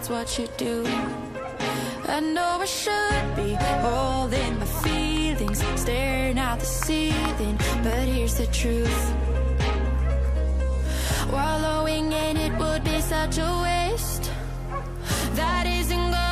that's what you do. I know I should be holding my feelings, staring at the ceiling, but here's the truth. Wallowing in it would be such a waste. That isn't good.